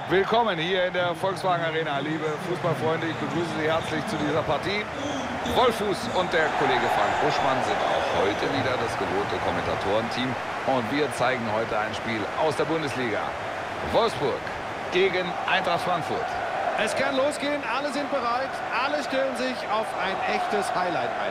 Willkommen hier in der Volkswagen Arena, liebe Fußballfreunde. Ich begrüße Sie herzlich zu dieser Partie. Wolf Fuß und der Kollege Frank Buschmann sind auch heute wieder das gewohnte Kommentatorenteam. Und wir zeigen heute ein Spiel aus der Bundesliga. Wolfsburg gegen Eintracht Frankfurt. Es kann losgehen, alle sind bereit, alle stellen sich auf ein echtes Highlight ein.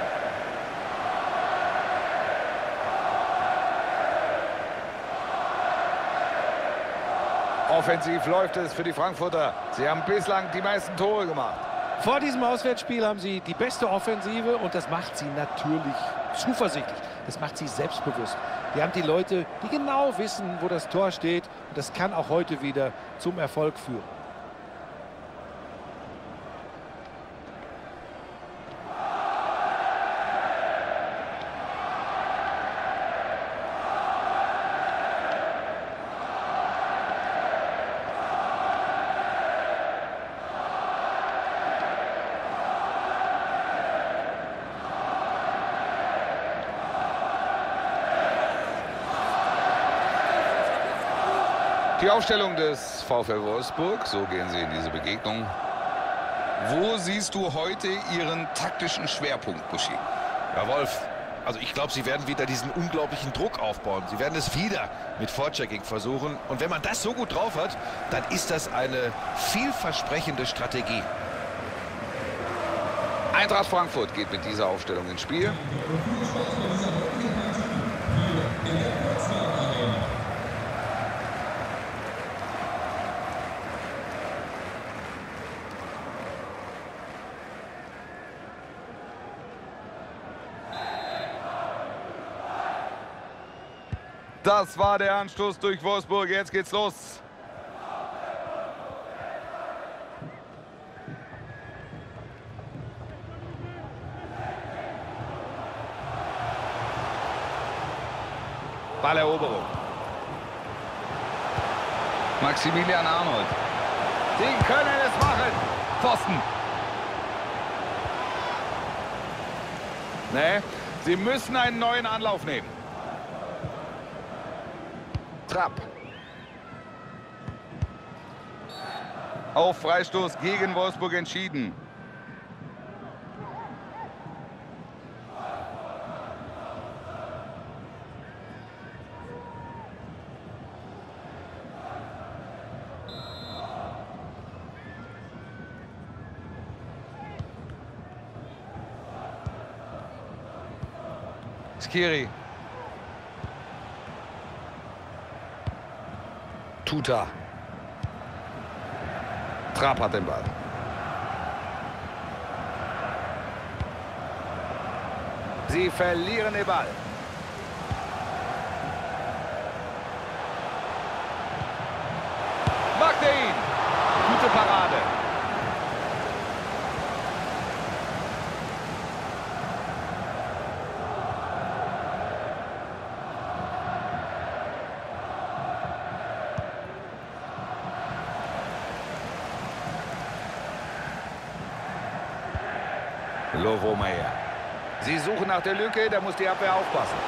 Offensiv läuft es für die Frankfurter. Sie haben bislang die meisten Tore gemacht. Vor diesem Auswärtsspiel haben sie die beste Offensive und das macht sie natürlich zuversichtlich. Das macht sie selbstbewusst. Die haben die Leute, die genau wissen, wo das Tor steht. Und das kann auch heute wieder zum Erfolg führen. Die Aufstellung des VfL Wolfsburg, so gehen sie in diese Begegnung. Wo siehst du heute Ihren taktischen Schwerpunkt, Buschi? Ja, Wolf, also ich glaube, sie werden wieder diesen unglaublichen Druck aufbauen. Sie werden es wieder mit Vorchecking versuchen. Und wenn man das so gut drauf hat, dann ist das eine vielversprechende Strategie. Eintracht Frankfurt geht mit dieser Aufstellung ins Spiel. Das war der Anstoß durch Wolfsburg. Jetzt geht's los. Balleroberung. Maximilian Arnold. Sie können es machen. Pfosten. Nee, sie müssen einen neuen Anlauf nehmen. Trapp. Auf Freistoß gegen Wolfsburg entschieden. Skiri. Tuta. Trapp hat den Ball. Sie verlieren den Ball. Macht er ihn. Gute Parade. Lovomeier. Sie suchen nach der Lücke, da muss die Abwehr aufpassen.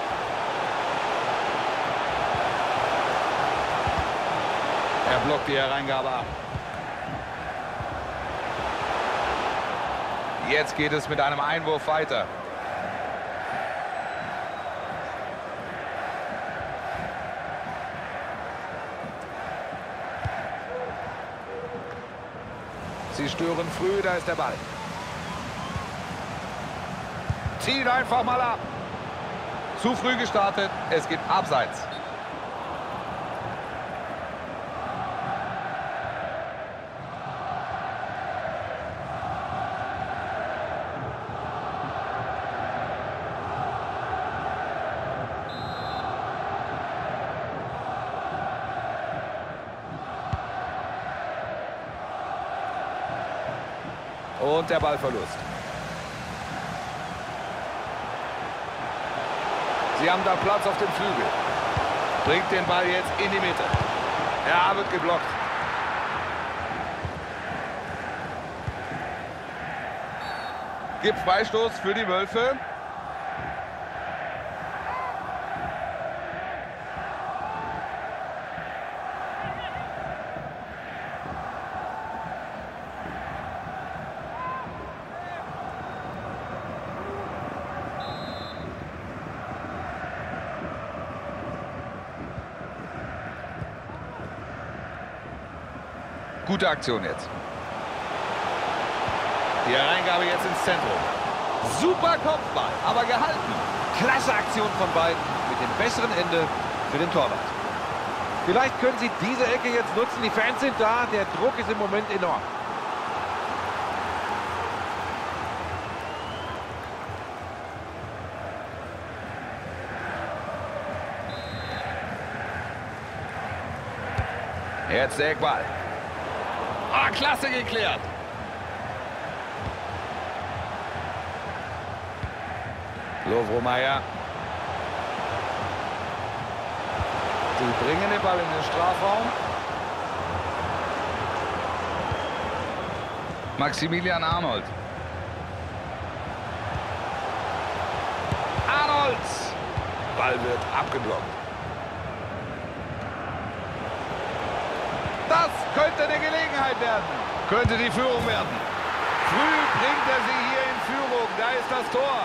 Er blockt die Hereingabe ab. Jetzt geht es mit einem Einwurf weiter. Sie stören früh, da ist der Ball. Zieht einfach mal ab. Zu früh gestartet, es gibt Abseits. Und der Ballverlust. Sie haben da Platz auf dem Flügel. Bringt den Ball jetzt in die Mitte. Er wird geblockt. Gibt Freistoß für die Wölfe. Gute Aktion jetzt. Die Hereingabe jetzt ins Zentrum. Super Kopfball, aber gehalten. Klasse Aktion von beiden mit dem besseren Ende für den Torwart. Vielleicht können sie diese Ecke jetzt nutzen. Die Fans sind da. Der Druck ist im Moment enorm. Jetzt der Eckball. Ah, klasse geklärt. Lovro Mayer. Sie bringen den Ball in den Strafraum. Maximilian Arnold. Arnold! Ball wird abgeblockt. Das könnte eine Gelegenheit werden. Könnte die Führung werden. Früh bringt er sie hier in Führung. Da ist das Tor.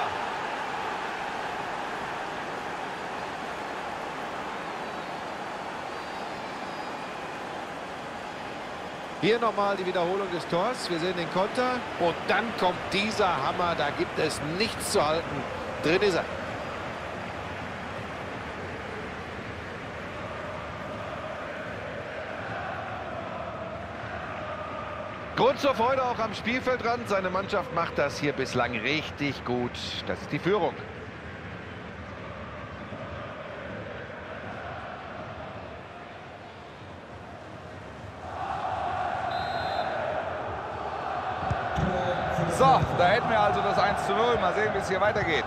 Hier nochmal die Wiederholung des Tors. Wir sehen den Konter. Und dann kommt dieser Hammer. Da gibt es nichts zu halten. Drin ist er. Grund zur Freude auch am Spielfeldrand. Seine Mannschaft macht das hier bislang richtig gut. Das ist die Führung. So, da hätten wir also das 1:0. Mal sehen, wie es hier weitergeht.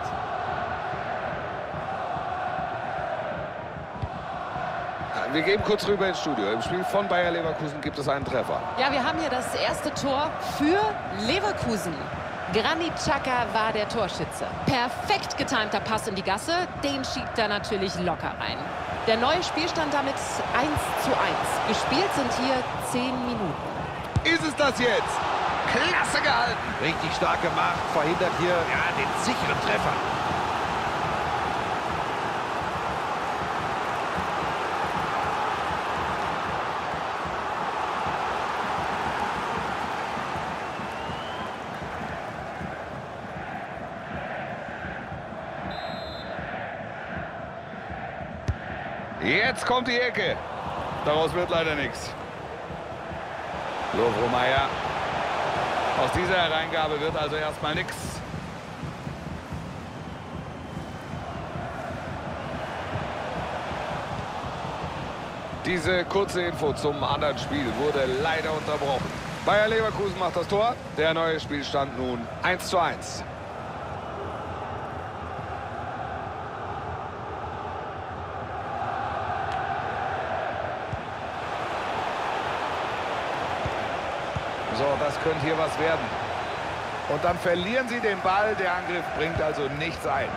Wir gehen kurz rüber ins Studio. Im Spiel von Bayer Leverkusen gibt es einen Treffer. Ja, wir haben hier das erste Tor für Leverkusen. Granit Xhaka war der Torschütze. Perfekt getimter Pass in die Gasse, den schiebt er natürlich locker rein. Der neue Spielstand damit 1:1. Gespielt sind hier 10 Minuten. Ist es das jetzt? Klasse gehalten. Richtig stark gemacht. Verhindert hier den sicheren Treffer. Jetzt kommt die Ecke. Daraus wird leider nichts. Lovro Mayer. Aus dieser Hereingabe wird also erstmal nichts. Diese kurze Info zum anderen Spiel wurde leider unterbrochen. Bayer Leverkusen macht das Tor. Der neue Spielstand nun 1:1. So, das könnte hier was werden. Und dann verlieren sie den Ball. Der Angriff bringt also nichts ein.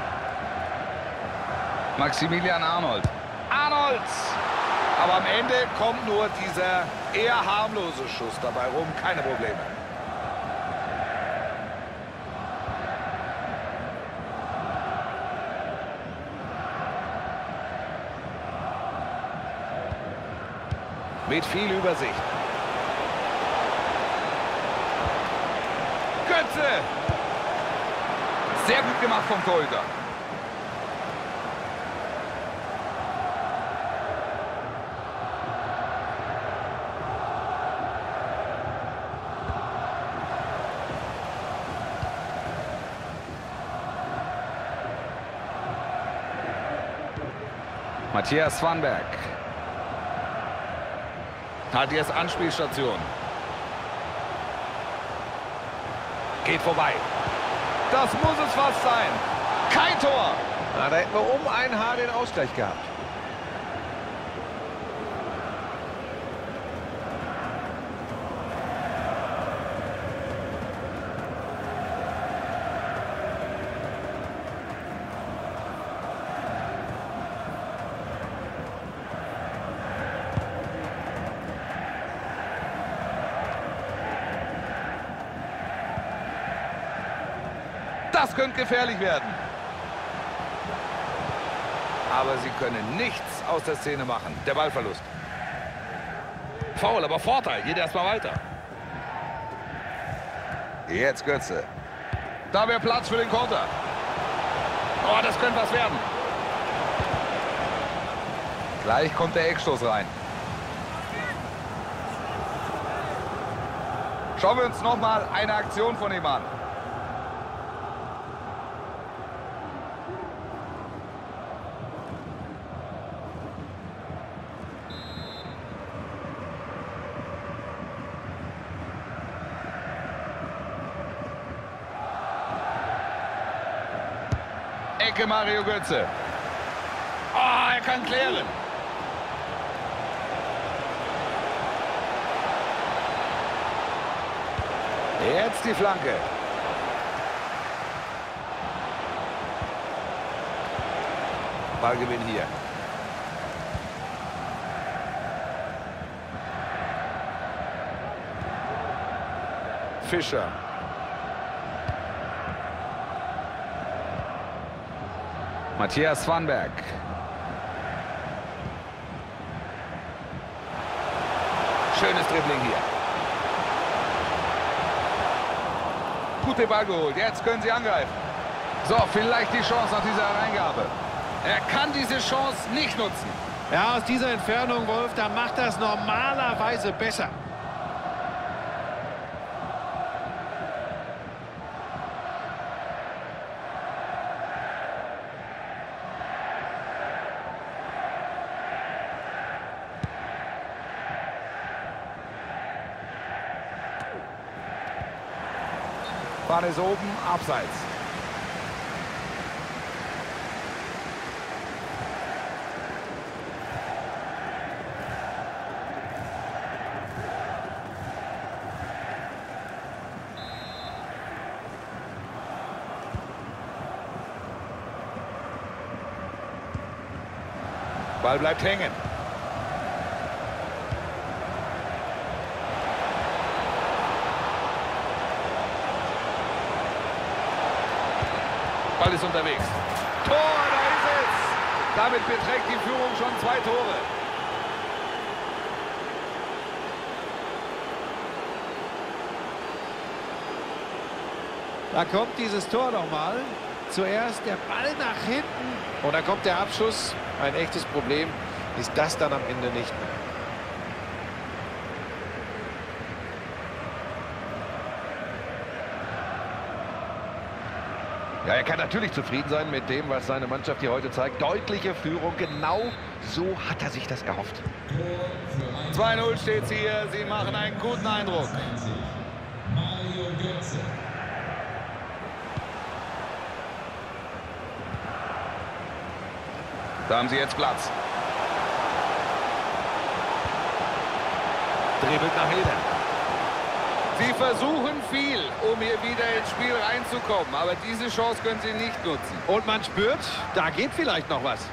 Maximilian Arnold. Arnold! Aber am Ende kommt nur dieser eher harmlose Schuss dabei rum. Keine Probleme. Mit viel Übersicht. Götze! Sehr gut gemacht vom Torhüter. Matthias Swanberg hat jetzt Anspielstation. Geht vorbei. Das muss es fast sein. Kein Tor. Na, da hätten wir um ein Haar den Ausgleich gehabt. Das könnte gefährlich werden. Aber sie können nichts aus der Szene machen. Der Ballverlust. Foul, aber Vorteil. Geht erstmal weiter. Jetzt Götze. Da wäre Platz für den Konter. Oh, das könnte was werden. Gleich kommt der Eckstoß rein. Schauen wir uns nochmal eine Aktion von ihm an. Ecke Mario Götze. Oh, er kann klären. Jetzt die Flanke. Ballgewinn hier. Fischer. Matthias Swanberg. Schönes Dribbling hier. Gute Ball geholt. Jetzt können sie angreifen. So, vielleicht die Chance nach dieser Reingabe. Er kann diese Chance nicht nutzen. Ja, aus dieser Entfernung, Wolf, da macht das normalerweise besser. Ball ist oben, abseits. Ball bleibt hängen. Ball ist unterwegs. Tor, da ist es. Damit beträgt die Führung schon 2 Tore. Da kommt dieses Tor nochmal. Zuerst der Ball nach hinten und dann kommt der Abschluss. Ein echtes Problem ist das dann am Ende nicht mehr. Ja, er kann natürlich zufrieden sein mit dem, was seine Mannschaft hier heute zeigt. Deutliche Führung, genau so hat er sich das erhofft. 2-0 steht's hier. Sie machen einen guten Eindruck. Da haben sie jetzt Platz. Dribbelt nach hinten. Sie versuchen viel, um hier wieder ins Spiel reinzukommen. Aber diese Chance können sie nicht nutzen. Und man spürt, da geht vielleicht noch was.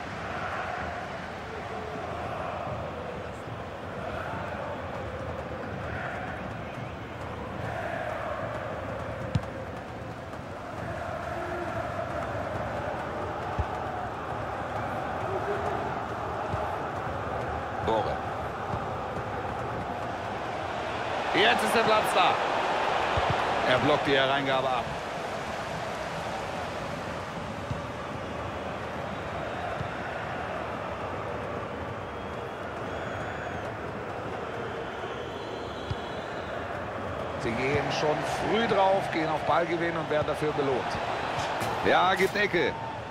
Tore. Jetzt ist der Platz da. Er blockt die Hereingabe ab. Sie gehen schon früh drauf, gehen auf Ballgewinn und werden dafür belohnt. Ja, gibt Ecke.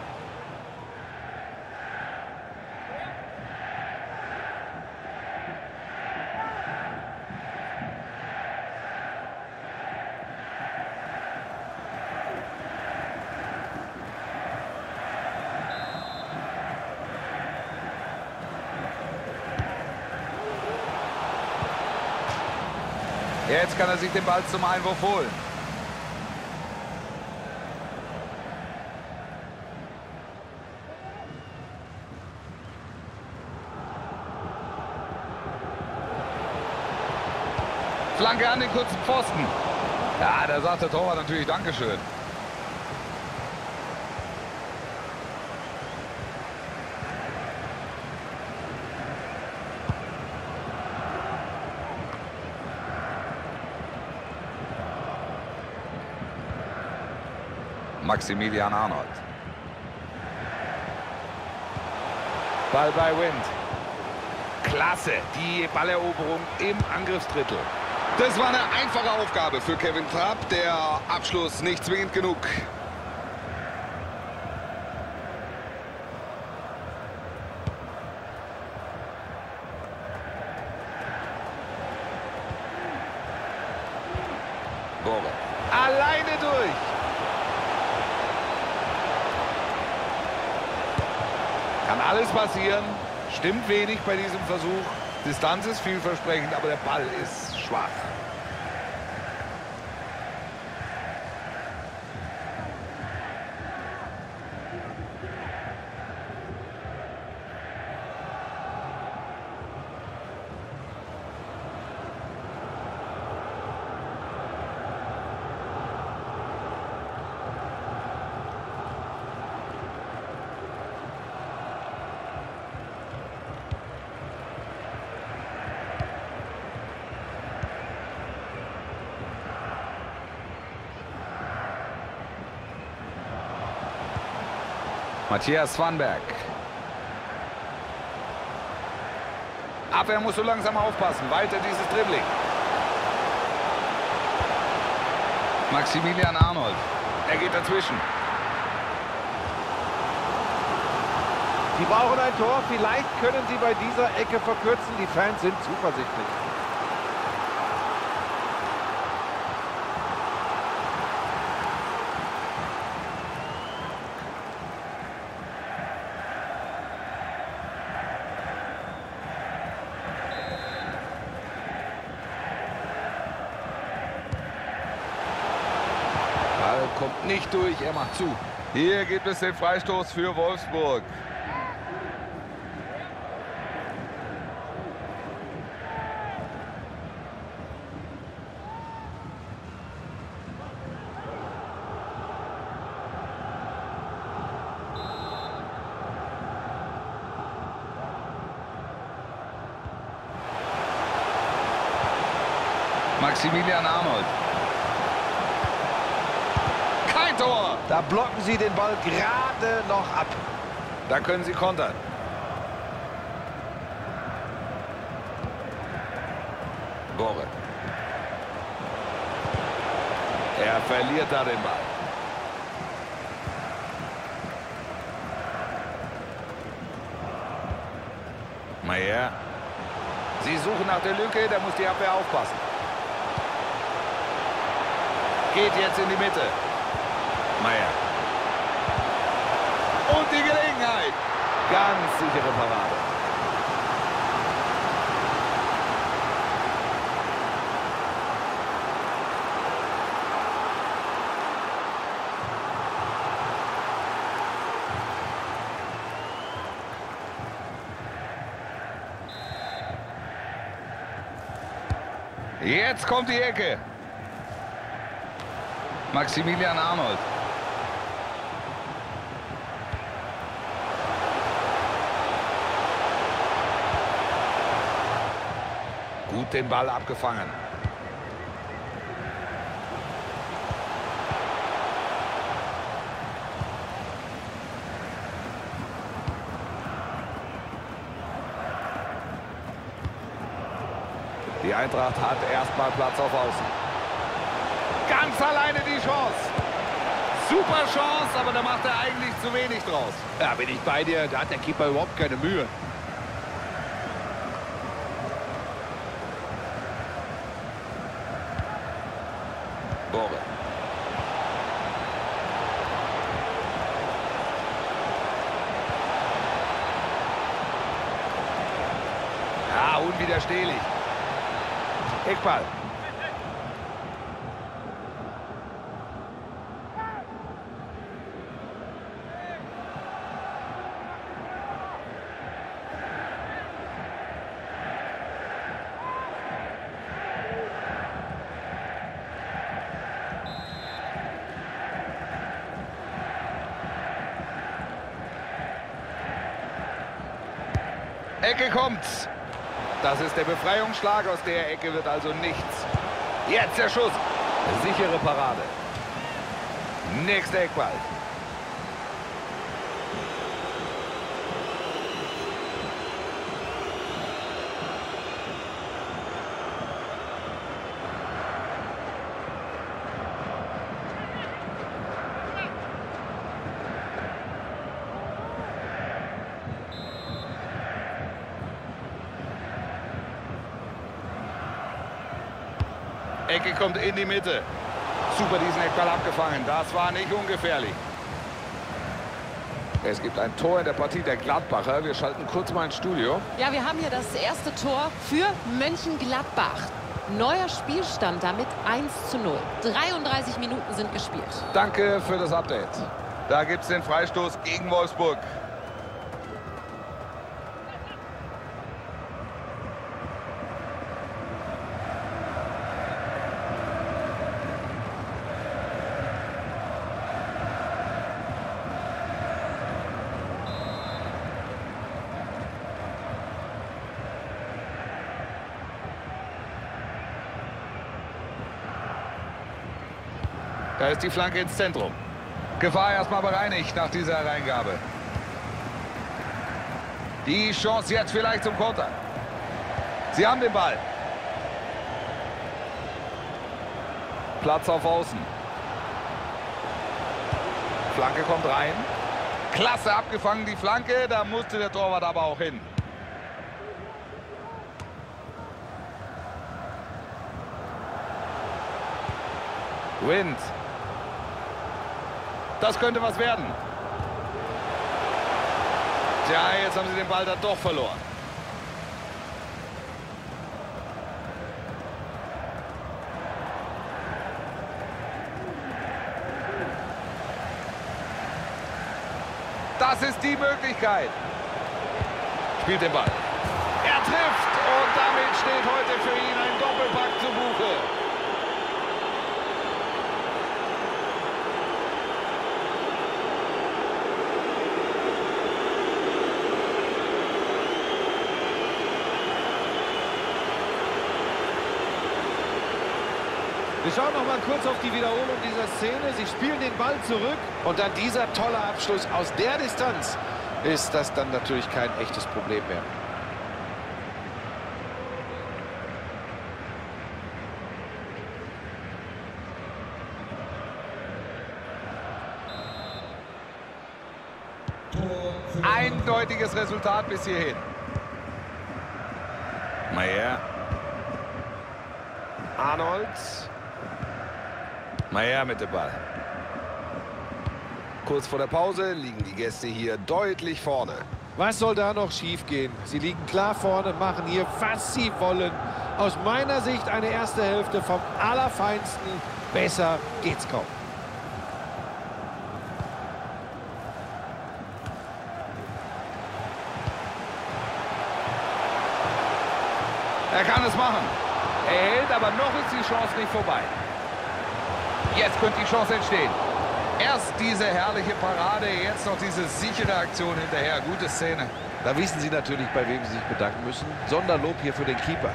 Jetzt kann er sich den Ball zum Einwurf holen. Flanke an den kurzen Pfosten. Ja, da sagt der Torwart natürlich Dankeschön. Maximilian Arnold. Ball bei Wind. Klasse, die Balleroberung im Angriffsdrittel. Das war eine einfache Aufgabe für Kevin Trapp. Der Abschluss nicht zwingend genug. Bore. Alleine durch. Kann alles passieren. Stimmt wenig bei diesem Versuch. Distanz ist vielversprechend, aber der Ball ist schwach. Matthias Svanberg. Abwehr muss so langsam aufpassen. Weiter dieses Dribbling. Maximilian Arnold. Er geht dazwischen. Sie brauchen ein Tor. Vielleicht können sie bei dieser Ecke verkürzen. Die Fans sind zuversichtlich. Kommt nicht durch, er macht zu. Hier gibt es den Freistoß für Wolfsburg. Maximilian Arnold. Tor. Da blocken sie den Ball gerade noch ab. Da können sie kontern. Bore. Er verliert da den Ball. Maier. Sie suchen nach der Lücke, da muss die Abwehr aufpassen. Geht jetzt in die Mitte. Maier. Und die Gelegenheit. Ganz sichere Parade. Jetzt kommt die Ecke. Maximilian Arnold. Gut den Ball abgefangen. Die Eintracht hat erstmal Platz auf Außen. Ganz alleine die Chance. Super Chance, aber da macht er eigentlich zu wenig draus. Ja, bin ich bei dir. Da hat der Keeper überhaupt keine Mühe. Bore. Ja, unwiderstehlich. Eckball. Ecke kommt. Das ist der Befreiungsschlag. Aus der Ecke wird also nichts. Jetzt der Schuss. Sichere Parade. Nächster Eckball. Ecke kommt in die Mitte. Super diesen Eckball abgefangen. Das war nicht ungefährlich. Es gibt ein Tor in der Partie der Gladbacher. Wir schalten kurz mal ins Studio. Ja, wir haben hier das erste Tor für Mönchengladbach. Neuer Spielstand damit 1:0. 33 Minuten sind gespielt. Danke für das Update. Da gibt es den Freistoß gegen Wolfsburg. Da ist die Flanke ins Zentrum. Gefahr erstmal bereinigt nach dieser Hereingabe. Die Chance jetzt vielleicht zum Konter. Sie haben den Ball. Platz auf Außen. Flanke kommt rein. Klasse abgefangen, die Flanke. Da musste der Torwart aber auch hin. Wind. Das könnte was werden. Tja, jetzt haben sie den Ball dann doch verloren. Das ist die Möglichkeit. Spielt den Ball. Er trifft und damit steht heute für ihn ein Doppelpack zu Buche. Wir schauen noch mal kurz auf die Wiederholung dieser Szene. Sie spielen den Ball zurück und dann dieser tolle Abschluss aus der Distanz. Ist das dann natürlich kein echtes Problem mehr. Eindeutiges Resultat bis hierhin. Maier. Arnold. Maier mit dem Ball. Kurz vor der Pause liegen die Gäste hier deutlich vorne. Was soll da noch schief gehen? Sie liegen klar vorne, machen hier, was sie wollen. Aus meiner Sicht eine erste Hälfte vom Allerfeinsten. Besser geht's kaum. Er kann es machen. Er hält, aber noch ist die Chance nicht vorbei. Jetzt könnte die Chance entstehen. Erst diese herrliche Parade, jetzt noch diese sichere Aktion hinterher. Gute Szene. Da wissen sie natürlich, bei wem sie sich bedanken müssen. Sonderlob hier für den Keeper.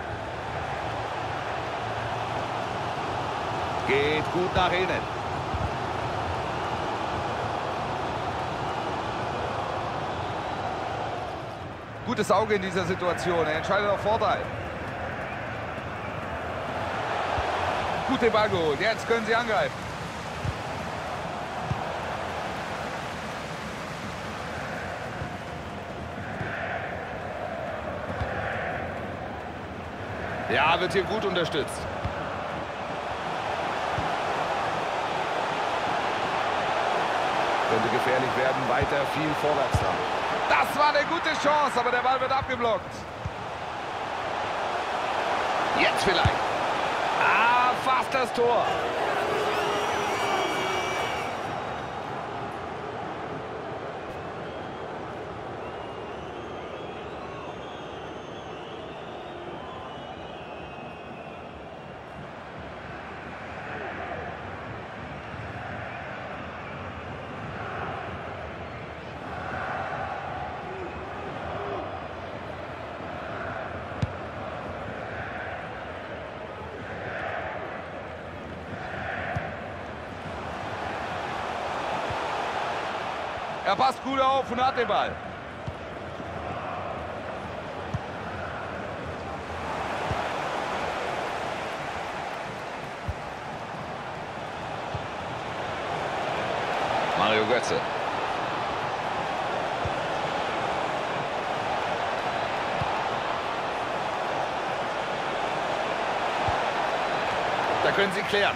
Geht gut nach innen. Gutes Auge in dieser Situation. Er entscheidet auf Vorteil. Gut den Ball geholt. Jetzt können sie angreifen. Ja, wird hier gut unterstützt. Könnte gefährlich werden. Weiter viel vorwärts dran. Das war eine gute Chance, aber der Ball wird abgeblockt. Jetzt vielleicht. Ah, fast das Tor. Er passt gut auf und hat den Ball. Mario Götze. Da können sie klären.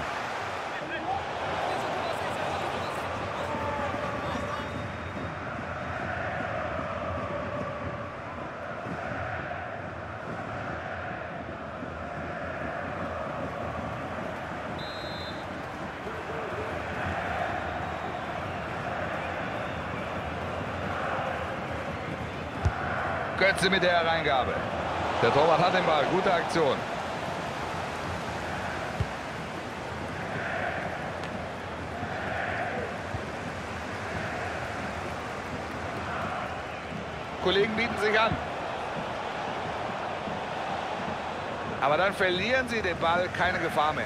Götze mit der Hereingabe. Der Torwart hat den Ball. Gute Aktion. Kollegen bieten sich an. Aber dann verlieren sie den Ball. Keine Gefahr mehr.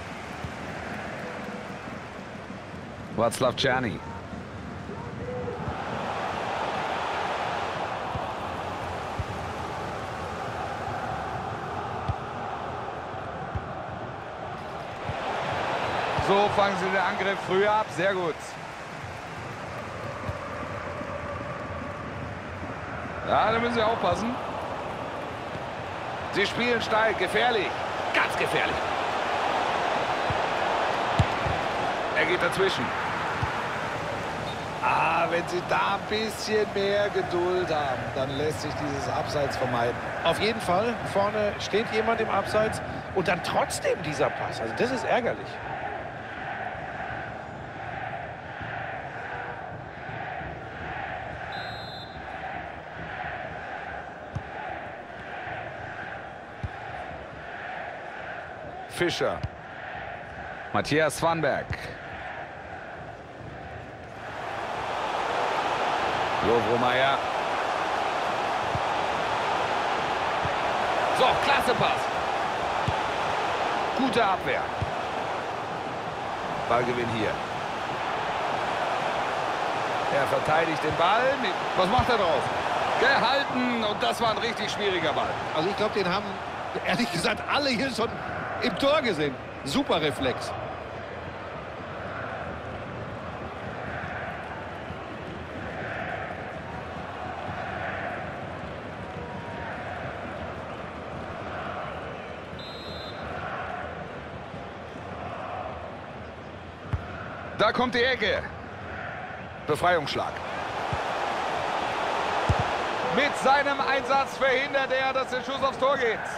Václav Czerny. So fangen sie den Angriff früher ab. Sehr gut. Ja, da müssen sie aufpassen. Sie spielen steil. Gefährlich. Ganz gefährlich. Er geht dazwischen. Wenn sie da ein bisschen mehr Geduld haben, dann lässt sich dieses Abseits vermeiden. Auf jeden Fall, vorne steht jemand im Abseits und dann trotzdem dieser Pass. Also das ist ärgerlich. Fischer. Matthias Svanberg. Lovro Majer. So, klasse Pass. Gute Abwehr. Ballgewinn hier. Er verteidigt den Ball. Was macht er drauf? Gehalten. Und das war ein richtig schwieriger Ball. Also ich glaube, den haben, ehrlich gesagt, alle hier schon im Tor gesehen. Super Reflex. Da kommt die Ecke. Befreiungsschlag. Mit seinem Einsatz verhindert er, dass der Schuss aufs Tor geht.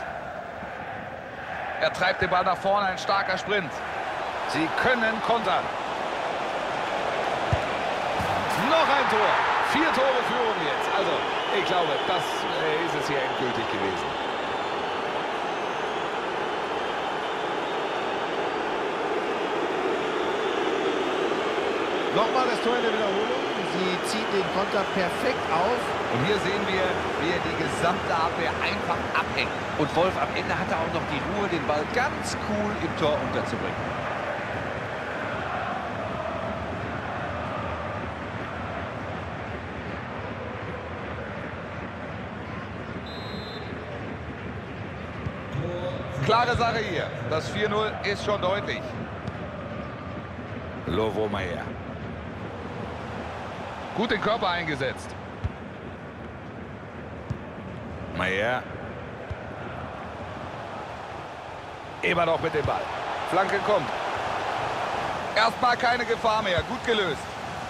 Er treibt den Ball nach vorne, ein starker Sprint. Sie können kontern. Noch ein Tor. 4 Tore Führung jetzt. Also, ich glaube, das ist es hier endgültig gewesen. Nochmal das Tor in der Wiederholung. Sie zieht den Konter perfekt auf. Und hier sehen wir, wie er die gesamte Abwehr einfach abhängt. Und Wolf, am Ende hat er auch noch die Ruhe, den Ball ganz cool im Tor unterzubringen. Klare Sache hier. Das 4-0 ist schon deutlich. Lovro Majer. Gut den Körper eingesetzt. Majer. Immer noch mit dem Ball. Flanke kommt. Erstmal keine Gefahr mehr. Gut gelöst.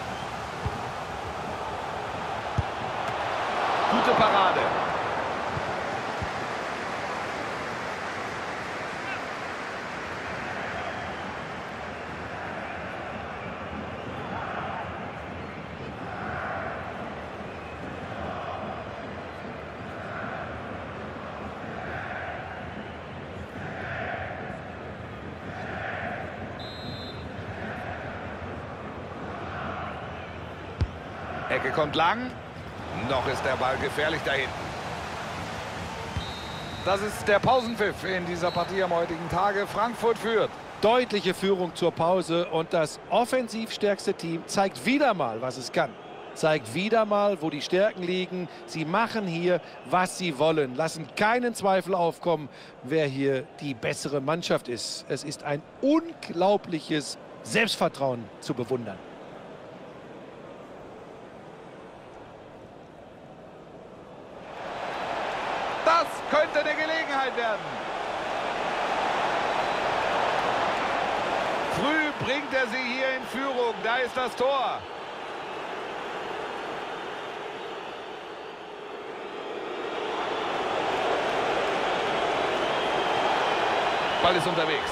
Gute Parade. Ecke kommt lang. Noch ist der Ball gefährlich dahin. Das ist der Pausenpfiff in dieser Partie am heutigen Tage. Frankfurt führt. Deutliche Führung zur Pause und das offensiv stärkste Team zeigt wieder mal, was es kann. zeigt wieder mal, wo die Stärken liegen. Sie machen hier, was sie wollen, lassen keinen Zweifel aufkommen, wer hier die bessere Mannschaft ist. Es ist ein unglaubliches Selbstvertrauen zu bewundern. Das könnte eine Gelegenheit werden. Früh bringt er sie hier in Führung. Da ist das Tor. Ball ist unterwegs.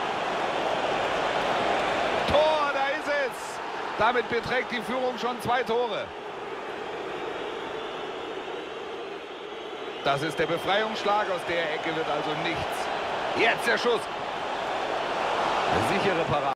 Tor, da ist es. Damit beträgt die Führung schon 2 Tore. Das ist der Befreiungsschlag. Aus der Ecke wird also nichts. Jetzt der Schuss. Sichere Parade.